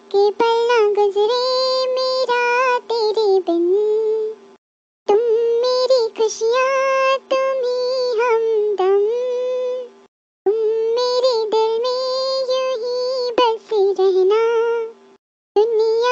के पल ना गुजरे मेरा तेरे बिन। तुम मेरी खुशियाँ, तुम ही हमदम, तुम मेरे दिल में यूं ही बसे रहना। दुनिया